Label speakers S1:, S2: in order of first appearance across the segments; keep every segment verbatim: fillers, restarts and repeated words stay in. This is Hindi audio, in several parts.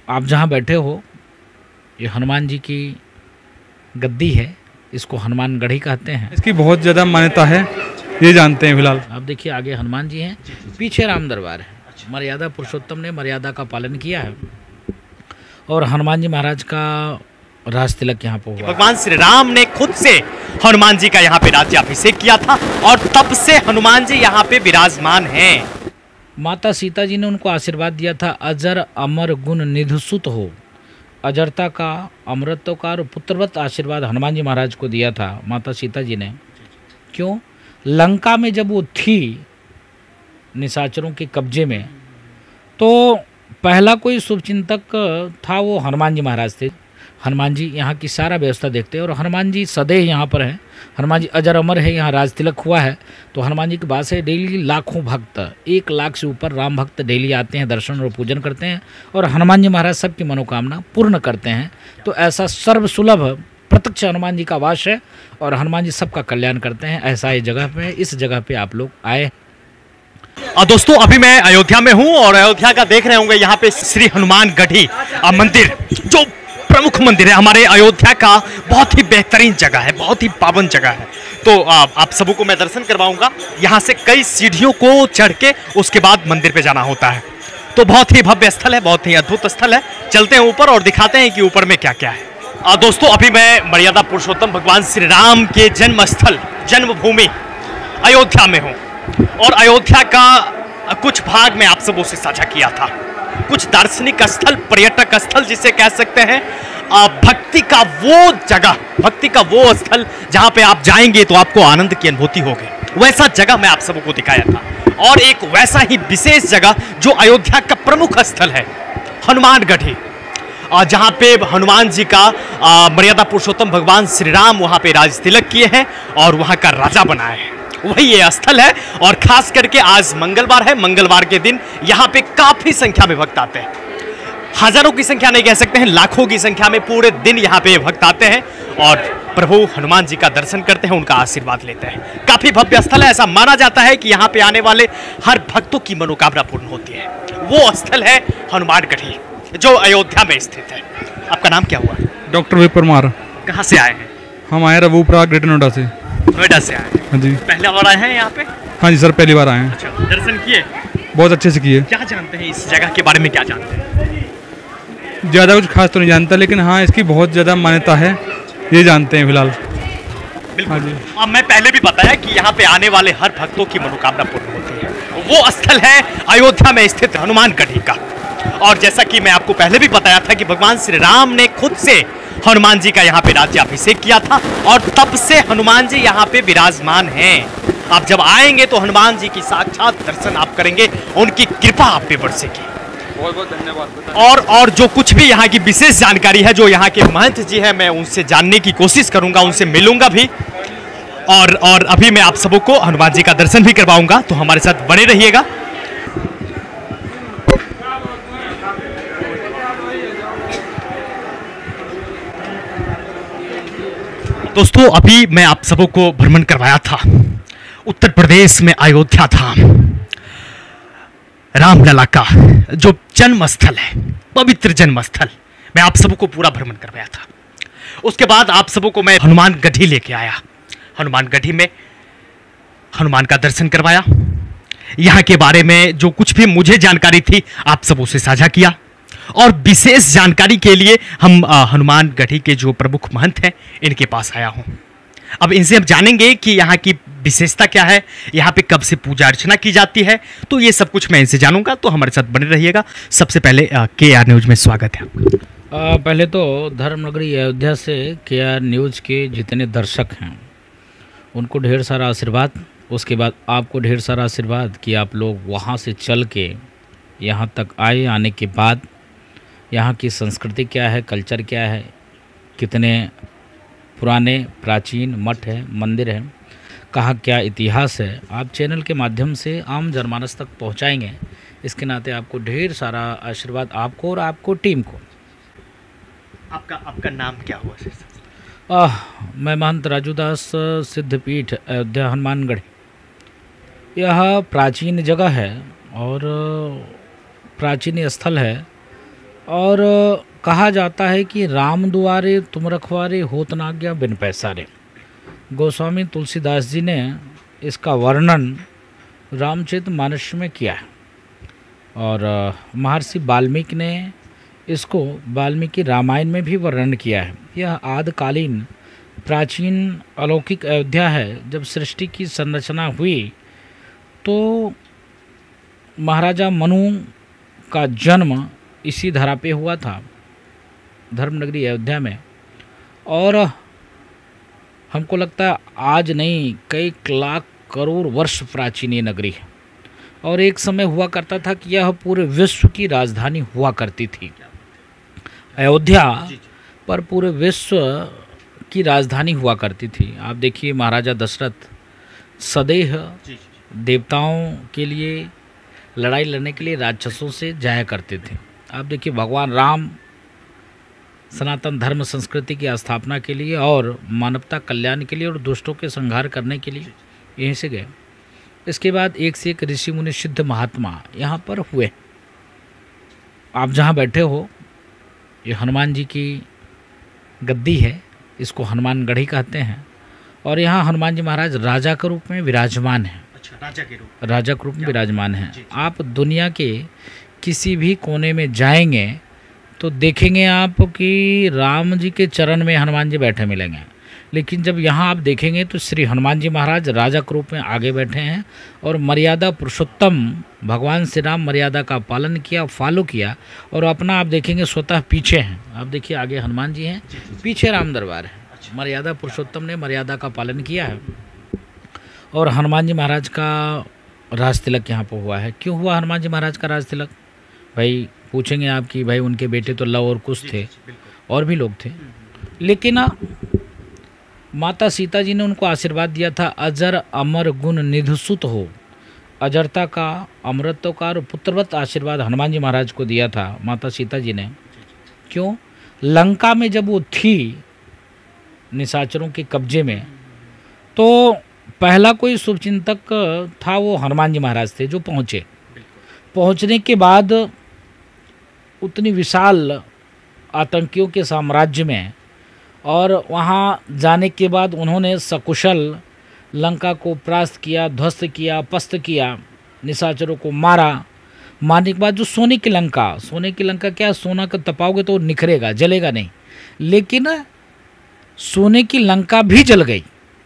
S1: आप जहाँ बैठे हो ये हनुमान जी की गद्दी है, इसको हनुमान गढ़ी कहते हैं।
S2: इसकी बहुत ज़्यादा मान्यता है, ये जानते हैं फिलहाल।
S1: आप देखिए आगे हनुमान जी हैं, पीछे राम दरबार है। मर्यादा पुरुषोत्तम ने मर्यादा का पालन किया है और हनुमान जी महाराज का राज तिलक यहाँ पर हुआ।
S3: भगवान श्री राम ने खुद से हनुमान जी का यहाँ पे राज्याभिषेक किया था और तब से हनुमान जी यहाँ पे विराजमान हैं।
S1: माता सीता जी ने उनको आशीर्वाद दिया था, अजर अमर गुण निधुसुत हो। अजरता का, अमरत्व का और पुत्रवत आशीर्वाद हनुमान जी महाराज को दिया था माता सीता जी ने। क्यों? लंका में जब वो थी निशाचरों के कब्जे में, तो पहला कोई शुभचिंतक था वो हनुमान जी महाराज थे। हनुमान जी यहाँ की सारा व्यवस्था देखते हैं और हनुमान जी सदैव यहाँ पर हैं। हनुमान जी अजर अमर है, यहाँ राज तिलक हुआ है। तो हनुमान जी के पास है डेली लाखों भक्त, एक लाख से ऊपर राम भक्त डेली आते हैं, दर्शन और पूजन करते हैं और हनुमान जी महाराज सबकी मनोकामना पूर्ण करते हैं। तो ऐसा सर्वसुलभ प्रत्यक्ष हनुमान जी का वास है और हनुमान जी सबका कल्याण करते हैं। ऐसा ये जगह पे, इस जगह पे आप लोग आए।
S3: और दोस्तों अभी मैं अयोध्या में हूँ और अयोध्या का देख रहे होंगे यहाँ पे श्री हनुमान गढ़ी मंदिर, जो प्रमुख मंदिर है हमारे अयोध्या का। बहुत ही बेहतरीन जगह है, बहुत ही पावन जगह है। तो आ, आप सबों को मैं दर्शन करवाऊंगा। यहाँ से कई सीढ़ियों को चढ़ के उसके बाद मंदिर पे जाना होता है। तो बहुत ही भव्य स्थल है, बहुत ही अद्भुत स्थल है। चलते हैं ऊपर और दिखाते हैं कि ऊपर में क्या क्या है। आ, दोस्तों अभी मैं मर्यादा पुरुषोत्तम भगवान श्री राम के जन्म स्थल, जन्मभूमि अयोध्या में हूँ और अयोध्या का कुछ भाग में आप सबों से साझा किया था। कुछ दार्शनिक स्थल, पर्यटक स्थल जिसे कह सकते हैं, भक्ति का वो जगह, भक्ति का वो स्थल जहां पे आप जाएंगे तो आपको आनंद की अनुभूति होगी, वैसा जगह मैं आप सबों को दिखाया था। और एक वैसा ही विशेष जगह जो अयोध्या का प्रमुख स्थल है, हनुमान गढ़ी, जहां पे हनुमान जी का मर्यादा पुरुषोत्तम भगवान श्री राम वहां पे राज तिलक किए हैं और वहां का राजा बनाए हैं, वही ये स्थल है। और खास करके आज मंगलवार है, मंगलवार के दिन यहाँ पे काफी संख्या में भक्त आते हैं। हजारों की संख्या नहीं कह सकते हैं, लाखों की संख्या में पूरे दिन यहाँ पे भक्त आते हैं और प्रभु हनुमान जी का दर्शन करते हैं, उनका आशीर्वाद लेते हैं। काफी भव्य स्थल है। ऐसा माना जाता है कि यहाँ पे आने वाले हर भक्तों की मनोकामना पूर्ण होती है। वो स्थल है हनुमान गढ़ी, जो अयोध्या में स्थित है। आपका नाम क्या हुआ?
S2: Doctor V Parmar.
S3: कहाँ से आए हैं?
S2: हम आए रघुपुरा, ग्रेटर नोएडा से।
S3: नोएडा से आए हैं?
S2: हाँ जी।
S3: पहले बार आए हैं यहाँ पे?
S2: हाँ जी सर, पहली बार आए हैं।
S3: अच्छा, दर्शन किए?
S2: बहुत अच्छे से किए।
S3: क्या जानते हैं इस जगह के बारे में, क्या जानते हैं?
S2: ज़्यादा कुछ खास तो नहीं जानता, लेकिन हाँ इसकी बहुत ज़्यादा मान्यता है, ये जानते हैं फिलहाल।
S3: बिल्कुल।
S2: हाँ जी।
S3: अब मैं पहले भी बताया कि यहाँ पे आने वाले हर भक्तों की मनोकामना पूर्ण होती है। वो स्थल है अयोध्या में स्थित हनुमान गढ़ी का। और जैसा कि मैं आपको पहले भी बताया था कि भगवान श्री राम ने खुद से हनुमान जी का यहाँ पे राज्याभिषेक किया था और तब से हनुमान जी यहाँ पे विराजमान हैं। आप जब आएंगे तो हनुमान जी की साक्षात दर्शन आप करेंगे, उनकी कृपा आप पे बरसेगी।
S2: बहुत बहुत धन्यवाद।
S3: और और जो कुछ भी यहाँ की विशेष जानकारी है, जो यहाँ के महंत जी है, मैं उनसे जानने की कोशिश करूंगा, उनसे मिलूंगा भी। और और अभी मैं आप सबों को हनुमान जी का दर्शन भी करवाऊंगा, तो हमारे साथ बने रहिएगा। दोस्तों अभी मैं आप सबों को भ्रमण करवाया था, उत्तर प्रदेश में अयोध्या था, रामलला का जो जन्म स्थल है, पवित्र जन्म स्थल, मैं आप सबों को पूरा भ्रमण करवाया था। उसके बाद आप सबों को मैं हनुमान गढ़ी लेके आया। हनुमान गढ़ी में हनुमान का दर्शन करवाया। यहाँ के बारे में जो कुछ भी मुझे जानकारी थी आप सबों से साझा किया। और विशेष जानकारी के लिए हम हनुमान गढ़ी के जो प्रमुख महंत हैं इनके पास आया हूँ। अब इनसे हम जानेंगे कि यहाँ की विशेषता क्या है, यहाँ पे कब से पूजा अर्चना की जाती है, तो ये सब कुछ मैं इनसे जानूंगा। तो हमारे साथ बने रहिएगा। सबसे पहले के आर न्यूज में स्वागत है आपका।
S1: पहले तो धर्मनगरी अयोध्या से के आर न्यूज के जितने दर्शक हैं उनको ढेर सारा आशीर्वाद। उसके बाद आपको ढेर सारा आशीर्वाद कि आप लोग वहाँ से चल के यहाँ तक आए। आने के बाद यहाँ की संस्कृति क्या है, कल्चर क्या है, कितने पुराने प्राचीन मठ है, मंदिर है, कहाँ क्या इतिहास है, आप चैनल के माध्यम से आम जनमानस तक पहुँचाएंगे। इसके नाते आपको ढेर सारा आशीर्वाद, आपको और आपको टीम को।
S3: आपका आपका नाम क्या हुआ?
S1: आह, मैं महंत राजूदास सिद्धपीठ अयोध्या हनुमानगढ़। यह प्राचीन जगह है और प्राचीन स्थल है और कहा जाता है कि राम दुआरे तुम रखवारे होत ना गया बिन पैसारे। गोस्वामी तुलसीदास जी ने इसका वर्णन रामचरितमानस में किया है और महर्षि वाल्मीकि ने इसको वाल्मीकि रामायण में भी वर्णन किया है। यह आदिकालीन प्राचीन अलौकिक अयोध्या है। जब सृष्टि की संरचना हुई तो महाराजा मनु का जन्म इसी धरा पे हुआ था, धर्मनगरी अयोध्या में। और हमको लगता है आज नहीं, कई लाख करोड़ वर्ष प्राचीन ये नगरी है। और एक समय हुआ करता था कि यह पूरे विश्व की राजधानी हुआ करती थी। अयोध्या पर पूरे विश्व की राजधानी हुआ करती थी। आप देखिए महाराजा दशरथ सदैव देवताओं के लिए लड़ाई लड़ने के लिए राक्षसों से जाया करते थे। आप देखिए भगवान राम सनातन धर्म संस्कृति की स्थापना के लिए और मानवता कल्याण के लिए और दुष्टों के संहार करने के लिए यहीं से गए। इसके बाद एक से एक ऋषि मुनि सिद्ध महात्मा यहाँ पर हुए। आप जहाँ बैठे हो ये हनुमान जी की गद्दी है, इसको हनुमान गढ़ी कहते हैं। और यहाँ हनुमान जी महाराज राजा के रूप में विराजमान हैं।
S3: अच्छा, राजा के रूप
S1: राजा के रूप में विराजमान हैं।
S3: जी, जी।
S1: आप दुनिया के किसी भी कोने में जाएंगे तो देखेंगे आप कि राम जी के चरण में हनुमान जी बैठे मिलेंगे, लेकिन जब यहाँ आप देखेंगे तो श्री हनुमान जी महाराज राजा के रूप में आगे बैठे हैं और मर्यादा पुरुषोत्तम भगवान श्री राम मर्यादा का पालन किया, फॉलो किया और अपना आप देखेंगे स्वतः पीछे हैं। आप देखिए आगे हनुमान जी हैं, पीछे राम दरबार है। मर्यादा पुरुषोत्तम ने मर्यादा का पालन किया है। और हनुमान जी महाराज का राज तिलक यहाँ पर हुआ है। क्यों हुआ हनुमान जी महाराज का राज तिलक? भाई पूछेंगे आप कि भाई उनके बेटे तो लव और कुश थे और भी लोग थे, लेकिन माता सीता जी ने उनको आशीर्वाद दिया था, अजर अमर गुण निधुसुत हो। अजरता का, अमरत्व का और पुत्रवत आशीर्वाद हनुमान जी महाराज को दिया था माता सीता जी ने। क्यों? लंका में जब वो थी निशाचरों के कब्जे में, तो पहला कोई शुभचिंतक था वो हनुमान जी महाराज थे जो पहुँचे। पहुँचने के बाद उतनी विशाल आतंकियों के साम्राज्य में और वहाँ जाने के बाद उन्होंने सकुशल लंका को परास्त किया, ध्वस्त किया, पस्त किया, निशाचरों को मारा। मारने के बाद जो सोने की लंका, सोने की लंका क्या, सोना का तपाओगे तो निखरेगा, जलेगा नहीं, लेकिन सोने की लंका भी जल गई।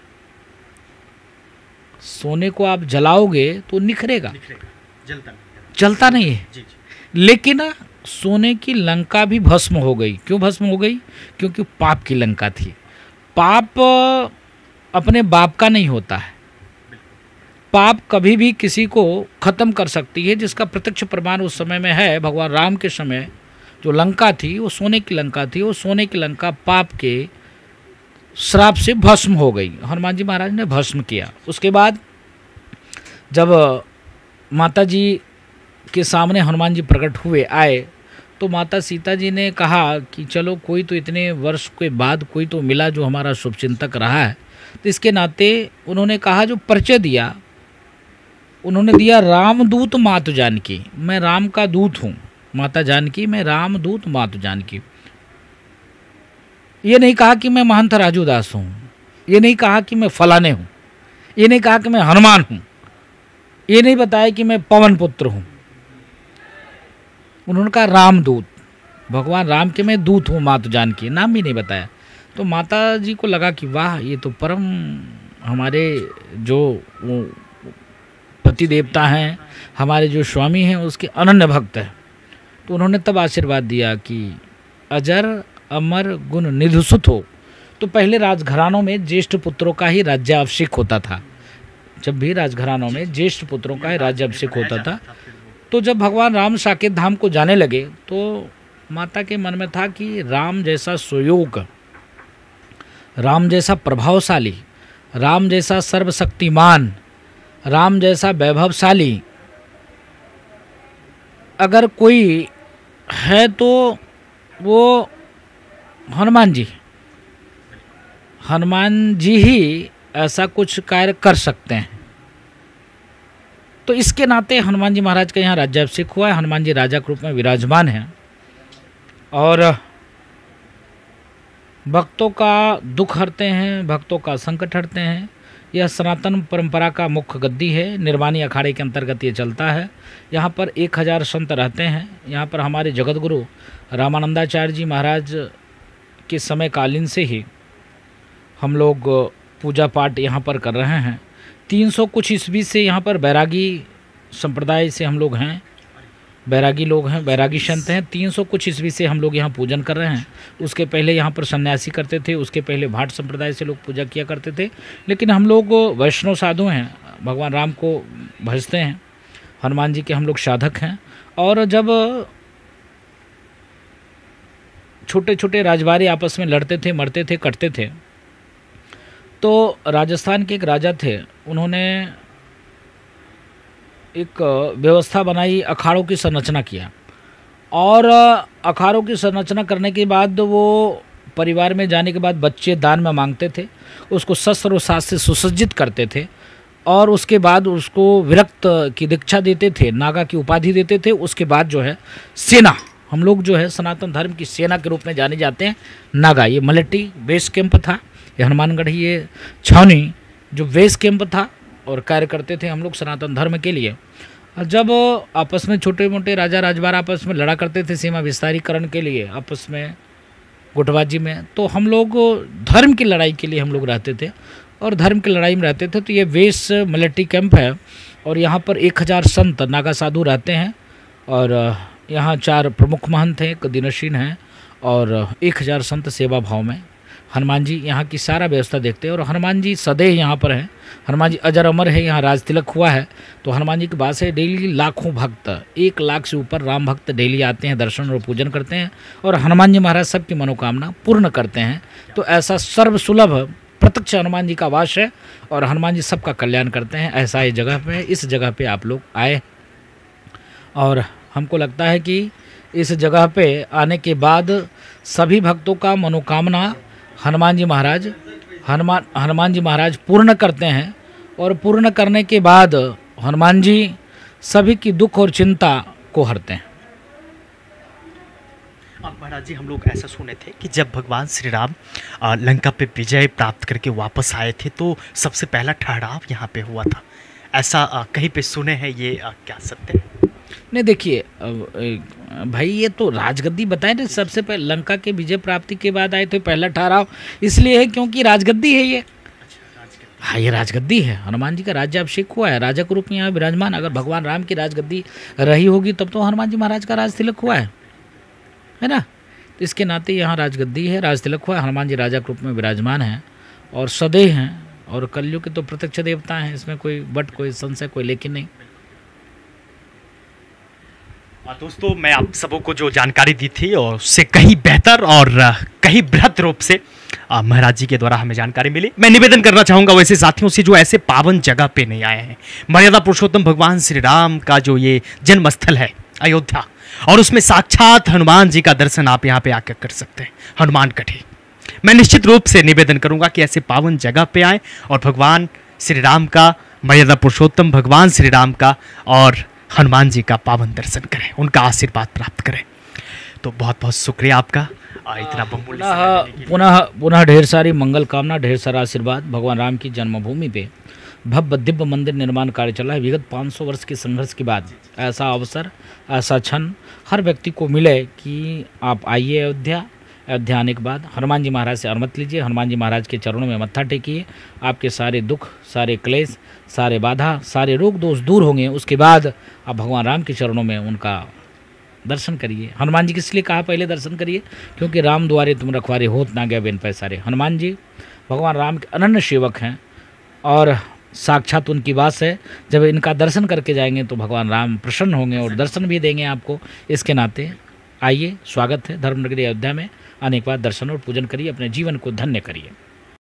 S1: सोने को आप जलाओगे तो निखरेगा,
S3: जलता नहीं,
S1: जलता नहीं है,
S3: जी, जी।
S1: लेकिन सोने की लंका भी भस्म हो गई। क्यों भस्म हो गई? क्योंकि पाप की लंका थी। पाप अपने बाप का नहीं होता है। पाप कभी भी किसी को खत्म कर सकती है, जिसका प्रत्यक्ष प्रमाण उस समय में है। भगवान राम के समय जो लंका थी वो सोने की लंका थी। वो सोने की लंका पाप के श्राप से भस्म हो गई। हनुमान जी महाराज ने भस्म किया। उसके बाद जब माता जी के सामने हनुमान जी प्रकट हुए, आए, तो माता सीता जी ने कहा कि चलो कोई तो इतने वर्ष के बाद कोई तो मिला जो हमारा शुभचिंतक रहा है। तो इसके नाते उन्होंने कहा, जो परिचय दिया उन्होंने दिया, रामदूत मातु जानकी, मैं राम का दूत हूँ। माता जानकी, मैं रामदूत मातु जानकी। ये नहीं कहा कि मैं महंत राजू दास हूँ, ये नहीं कहा कि मैं फलाने हूँ, ये नहीं कहा कि मैं हनुमान हूँ, ये नहीं बताया कि मैं पवन पुत्र हूँ। उन्होंने कहा रामदूत, भगवान राम के मैं दूत हूँ मातु जानकी, नाम भी नहीं बताया। तो माता जी को लगा कि वाह, ये तो परम हमारे जो पति देवता हैं, हमारे जो स्वामी हैं, उसके अनन्य भक्त हैं। तो उन्होंने तब आशीर्वाद दिया कि अजर अमर गुण निधुसुत हो। तो पहले राजघरानों में ज्येष्ठ पुत्रों का ही राज्याभिषेक होता था। जब भी राजघरानों में ज्येष्ठ पुत्रों का ही राज्याभिषेक होता था, तो जब भगवान राम साकेत धाम को जाने लगे तो माता के मन में था कि राम जैसा सुयोग, राम जैसा प्रभावशाली, राम जैसा सर्वशक्तिमान, राम जैसा वैभवशाली अगर कोई है तो वो हनुमान जी। हनुमान जी ही ऐसा कुछ कार्य कर सकते हैं। तो इसके नाते हनुमान जी महाराज का यहाँ राज्याभिषेक हुआ है। हनुमान जी राजा के रूप में विराजमान हैं। और भक्तों का दुख हरते हैं, भक्तों का संकट हरते हैं। यह सनातन परंपरा का मुख्य गद्दी है। निर्वाणी अखाड़े के अंतर्गत ये चलता है। यहाँ पर एक हज़ार संत रहते हैं। यहाँ पर हमारे जगत गुरु रामानंदाचार्य जी महाराज के समय कालीन से ही हम लोग पूजा पाठ यहाँ पर कर रहे हैं। तीन सौ कुछ ईस्वी से यहाँ पर बैरागी संप्रदाय से हम लोग हैं, बैरागी लोग हैं, बैरागी संत हैं। तीन सौ कुछ ईस्वी से हम लोग यहाँ पूजन कर रहे हैं। उसके पहले यहाँ पर सन्यासी करते थे, उसके पहले भाट संप्रदाय से लोग पूजा किया करते थे। लेकिन हम लोग वैष्णव साधु हैं, भगवान राम को भजते हैं, हनुमान जी के हम लोग साधक हैं। और जब छोटे छोटे राजवाड़े आपस में लड़ते थे, मरते थे, कटते थे, तो राजस्थान के एक राजा थे, उन्होंने एक व्यवस्था बनाई, अखाड़ों की संरचना किया। और अखाड़ों की संरचना करने के बाद वो परिवार में जाने के बाद बच्चे दान में मांगते थे, उसको शस्त्र और साज से सुसज्जित करते थे और उसके बाद उसको विरक्त की दीक्षा देते थे, नागा की उपाधि देते थे। उसके बाद जो है सेना, हम लोग जो है सनातन धर्म की सेना के रूप में जाने जाते हैं नागा। ये मलेटी बेस कैंप था, ये हनुमानगढ़ी ये छावनी जो बेस कैंप था और कार्य करते थे हम लोग सनातन धर्म के लिए। जब आपस में छोटे मोटे राजा राजवाड़ा आपस में लड़ा करते थे सीमा विस्तारीकरण के लिए, आपस में गुटबाजी में, तो हम लोग धर्म की लड़ाई के लिए हम लोग रहते थे और धर्म की लड़ाई में रहते थे। तो ये वेस मिलिट्री कैंप है और यहाँ पर एक हज़ार संत नागा साधु रहते हैं और यहाँ चार प्रमुख महंत हैं, एक दिनशीन हैं और एक हज़ार संत सेवा भाव में। हनुमान जी यहाँ की सारा व्यवस्था देखते हैं और हनुमान जी सदैव यहाँ पर हैं। हनुमान जी अजर अमर है, यहाँ राज तिलक हुआ है। तो हनुमान जी की बात है, डेली लाखों भक्त, एक लाख से ऊपर राम भक्त डेली आते हैं, दर्शन और पूजन करते हैं और हनुमान जी महाराज सबकी मनोकामना पूर्ण करते हैं। तो ऐसा सर्वसुलभ प्रत्यक्ष हनुमान जी का वास है और हनुमान जी सबका कल्याण करते हैं। ऐसा ये जगह पे, इस जगह पे आप लोग आए और हमको लगता है कि इस जगह पे आने के बाद सभी भक्तों का मनोकामना हनुमान जी महाराज हनुमान हनुमान जी महाराज पूर्ण करते हैं और पूर्ण करने के बाद हनुमान जी सभी की दुख और चिंता को हरते हैं।
S3: अब महाराज जी, हम लोग ऐसा सुने थे कि जब भगवान श्री राम अ, लंका पे विजय प्राप्त करके वापस आए थे तो सबसे पहला ठहराव यहाँ पे हुआ था, ऐसा अ, कहीं पे सुने हैं, ये अ, क्या सत्य है?
S1: नहीं देखिए भाई, ये तो राजगद्दी बताए ना, सबसे पहले लंका के विजय प्राप्ति के बाद आए थे पहला ठहराव, इसलिए है क्योंकि राजगद्दी है ये। हाँ, ये राजगद्दी है, हनुमान जी का राज्याभिषेक हुआ है, राजा के रूप में यहाँ विराजमान। अगर भगवान राम की राजगद्दी रही होगी तब तो हनुमान जी महाराज का राज तिलक हुआ है है ना। तो इसके नाते यहाँ राजगद्दी है, राज तिलक हुआ है, हनुमान जी राजा के रूप में विराजमान हैं और सदैव हैं और कलयुग के तो प्रत्यक्ष देवता हैं, इसमें कोई बट कोई संशय कोई लेकिन नहीं।
S3: आ, दोस्तों, मैं आप सबों को जो जानकारी दी थी और उससे कहीं बेहतर और कहीं बृहद रूप से महाराज जी के द्वारा हमें जानकारी मिली। मैं निवेदन करना चाहूँगा वैसे साथियों से जो ऐसे पावन जगह पे नहीं आए हैं। मर्यादा पुरुषोत्तम भगवान श्री राम का जो ये जन्म स्थल है अयोध्या, और उसमें साक्षात हनुमान जी का दर्शन आप यहाँ पे आकर कर सकते हैं, हनुमानगढ़ी। मैं निश्चित रूप से निवेदन करूँगा कि ऐसे पावन जगह पे आएँ और भगवान श्री राम का, मर्यादा पुरुषोत्तम भगवान श्री राम का और हनुमान जी का पावन दर्शन करें, उनका आशीर्वाद प्राप्त करें। तो बहुत बहुत शुक्रिया आपका इतना बहुमूल्य समय देने के लिए।
S1: पुनः पुनः ढेर सारी मंगल कामना, ढेर सारा आशीर्वाद। भगवान राम की जन्मभूमि पे भव्य दिव्य मंदिर निर्माण कार्य चला है। विगत पाँच सौ वर्ष के संघर्ष के बाद ऐसा अवसर, ऐसा क्षण हर व्यक्ति को मिले कि आप आइए अयोध्या। अयोध्या आने के बाद हनुमान जी महाराज से अनुमति लीजिए, हनुमान जी महाराज के चरणों में मत्था टेकिए, आपके सारे दुख, सारे क्लेश, सारे बाधा, सारे रोग दोष दूर होंगे। उसके बाद आप भगवान राम के चरणों में उनका दर्शन करिए। हनुमान जी किस लिए कहा पहले दर्शन करिए? क्योंकि राम द्वारे तुम रखवारे होत ना गया बिन पैसारे। हनुमान जी भगवान राम के अनन्य सेवक हैं और साक्षात उनकी वास है। जब इनका दर्शन करके जाएंगे तो भगवान राम प्रसन्न होंगे और दर्शन भी देंगे आपको। इसके नाते आइए, स्वागत है धर्मनगरी अयोध्या में। आने के बाद दर्शन और पूजन करिए, अपने जीवन को धन्य करिए।